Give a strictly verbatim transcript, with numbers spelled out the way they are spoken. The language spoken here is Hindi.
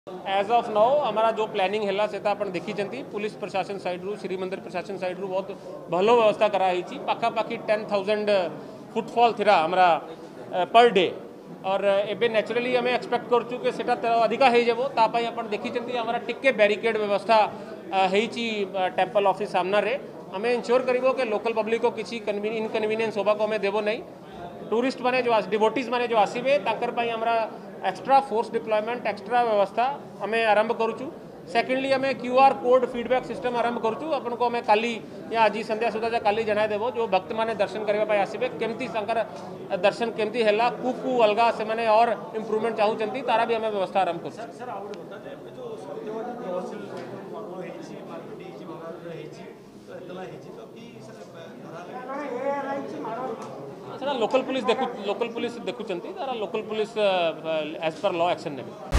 एज ऑफ नाउ हमारा जो प्लानिंग है से देखी पुलिस प्रशासन साइड रू श्रीमंदिर प्रशासन साइड रू बहुत भलो व्यवस्था कराई पाखापाखि टेन थाउजेंड फुटफॉल थिरा हमारा पर डे और एबे नेचुरली हमें एक्सपेक्ट करूँ कि सेटा अधिका हो तापाई अपन देखी हमारा टिके बैरिकेड व्यवस्था होती टेम्पल ऑफिस सामना रे हमें इंश्योर करिबो कि लोकल पब्लिक को किसी इनकन्वीनियंस होबा को हमें देबो नहीं। टूरिस्ट माने जो डिवोटीज माने जो आसबे तांकर पई हमरा एक्स्ट्रा फोर्स डिप्लॉयमेंट एक्स्ट्रा व्यवस्था हमें आरंभ करूँ। सेकेंडली हमें क्यूआर कोड फीडबैक सिस्टम आरंभ करूँ अपन को हमें काली या आज संध्या सुधा काली जनाई देबो जो भक्त माने दर्शन करबा आसबे केमती संकर दर्शन केमती हैला कु कु अलगा से माने और इम्प्रूवमेंट चाहूचंती तारा भी हमें व्यवस्था आरंभ करूँ। लोकल पुलिस देखु लोकल पुलिस देखुचंती तारा local police as per law action नेबे।